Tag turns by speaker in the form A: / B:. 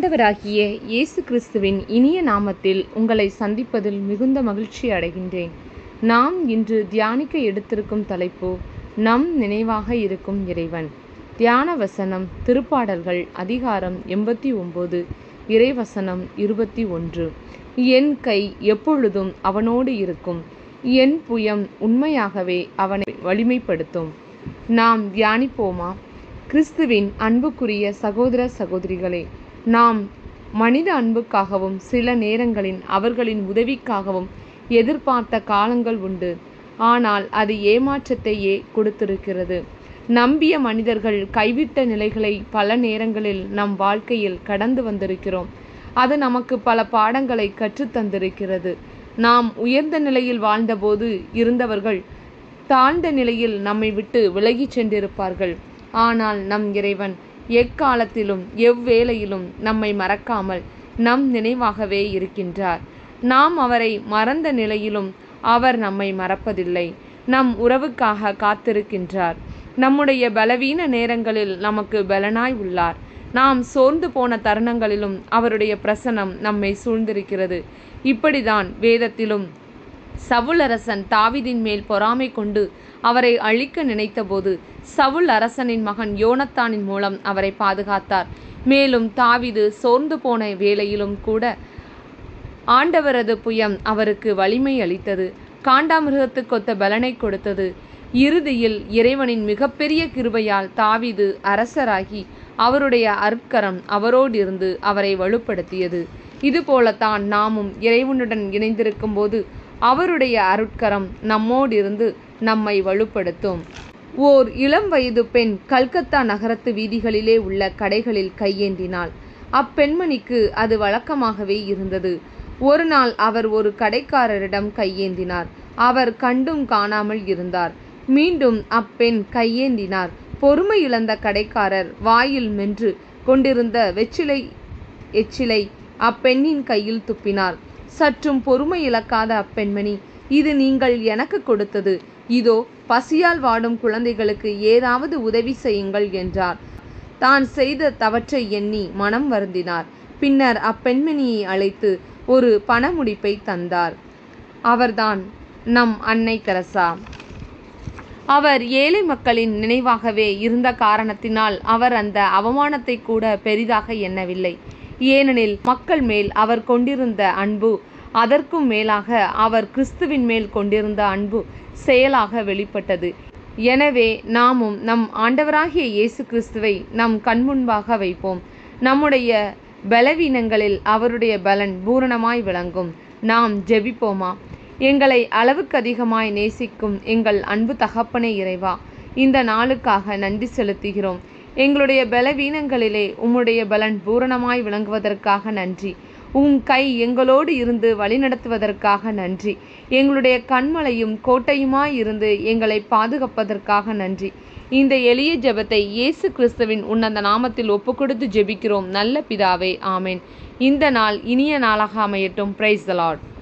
A: ஆண்டவராகிய இயேசு கிறிஸ்துவின் இனிய நாமத்தில் உங்களை சந்திப்பதில் மிகுந்த மகிழ்ச்சி அடைகின்றேன். நாம் இன்று தியானிக்க எடுத்திருக்கும் தலைப்பு நம் நினைவாக இருக்கும் இறைவன். தியான வசனம் திருப்பாடல்கள் அதிகாரம் 89 இறைவசனம் 21. என் கை எப்பொழுதும் அவனோடு இருக்கும், என் புயம் உண்மையாகவே அவனை வலிமைப்படுத்தும். நாம் தியானிப்போமா? கிறிஸ்துவின் அன்புக்குரிய சகோதர சகோதரிகளே, நாம் மனித அன்புக்காகவும் சில நேரங்களில் அவர்களின் உதவிக்காகவும் எதிர்பார்த்த காலங்கள் உண்டு. ஆனால் அது ஏமாற்றத்தையே கொடுத்திருக்கிறது. நம்பிய மனிதர்கள் கைவிட்ட நிலைகளை பல நேரங்களில் நம் வாழ்க்கையில் கடந்து வந்திருக்கிறோம். அது நமக்கு பல பாடங்களை கற்றுத்தந்திருக்கிறது. நாம் உயர்ந்த நிலையில் வாழ்ந்தபோது இருந்தவர்கள் தாழ்ந்த நிலையில் நம்மை விட்டு விலகிச் சென்றிருப்பார்கள். ஆனால் நம் இறைவன் எக்காலத்திலும் எவ்வேளையிலும் நம்மை மறக்காமல் நம் நினைவாகவே இருக்கின்றார். நாம் அவரை மறந்த நிலையிலும் அவர் நம்மை மறப்பதில்லை. நம் உறவுக்காக காத்திருக்கின்றார். நம்முடைய பலவீன நேரங்களில் நமக்கு பலனாய் உள்ளார். நாம் சோர்ந்து போன தருணங்களிலும் அவருடைய பிரசன்னம் நம்மை சூழ்ந்திருக்கிறது. இப்படிதான் வேதத்திலும் சவுல் அரசன் தாவீதின் மேல் பொறாமை கொண்டு அவரை அழிக்க நினைத்தபோது சவுல் அரசனின் மகன் யோனத்தானின் மூலம் அவரை பாதுகாத்தார். மேலும் தாவீது சோர்ந்து போன வேளையிலும் கூட ஆண்டவரது புயம் அவருக்கு வலிமை அளித்தது. காண்டாமிருகத்துக்கொத்த பலனை கொடுத்தது. இறுதியில் இறைவனின் மிகப்பெரிய கிருபையால் தாவீது அரசராகி அவருடைய அருட்கரம் அவரோடிருந்து அவரை வலுப்படுத்தியது. இதுபோலத்தான் நாமும் இறைவனுடன் இணைந்திருக்கும் போது அவருடைய அருட்கரம் நம்மோடிருந்து நம்மை வலுப்படுத்தும். ஓர் இளம் வயது பெண் கல்கத்தா நகரத்து வீதிகளிலே உள்ள கடைகளில் கையேந்தினாள். அப்பெண்மணிக்கு அது வழக்கமாகவே இருந்தது. ஒரு நாள் அவர் ஒரு கடைக்காரரிடம் கையேந்தினார். அவர் கண்டும் காணாமல் இருந்தார். மீண்டும் அப்பெண் கையேந்தினார். பொறுமை இழந்த கடைக்காரர் வாயில் மென்று கொண்டிருந்த எச்சிலை அப்பெண்ணின் கையில் துப்பினார். சற்றும் பொறுமை இழக்காத அப்பெண்மணி, இது நீங்கள் எனக்கு கொடுத்தது, இதோ பசியால் வாடும் குழந்தைகளுக்கு ஏதாவது உதவி செய்யுங்கள் என்றார். தான் செய்த தவற்றை எண்ணி மனம் வருந்தினார். பின்னர் அப்பெண்மணியை அழைத்து ஒரு பணமுடிப்பை தந்தார். அவர்தான் நம் அன்னை தெரசா. அவர் ஏழை மக்களின் நினைவாகவே இருந்த காரணத்தினால் அவர் அந்த அவமானத்தை கூட பெரிதாக எண்ணவில்லை. ஏனெனில் மக்கள் மேல் அவர் கொண்டிருந்த அன்பு, அதற்கும் மேலாக அவர் கிறிஸ்துவின் மேல் கொண்டிருந்த அன்பு செயலாக வெளிப்பட்டது. எனவே நாமும் நம் ஆண்டவராகிய இயேசு கிறிஸ்துவை நம் கண்முன்பாக வைப்போம். நம்முடைய பலவீனங்களில் அவருடைய பலன் பூரணமாய் விளங்கும். நாம் ஜெபிப்போமா? எங்களை அளவுக்கு அதிகமாய் நேசிக்கும் எங்கள் அன்பு தகப்பனே இறைவா, இந்த நாளுக்காக நன்றி செலுத்துகிறோம். எங்களுடைய பலவீனங்களிலே உம்முடைய பலன் பூரணமாய் விளங்குவதற்காக நன்றி. உம் கை எங்களோடு இருந்து வழிநடத்துவதற்காக நன்றி. எங்களுடைய கண்மலையும் கோட்டையுமாய் இருந்து எங்களை பாதுகாப்பதற்காக நன்றி. இந்த எளிய ஜெபத்தை இயேசு கிறிஸ்துவின் உன்னத நாமத்தில் ஒப்புக்கொடுத்து ஜெபிக்கிறோம் நல்ல பிதாவே, ஆமேன். இந்த நாள் இனிய நாளாக அமையட்டும். Praise the Lord.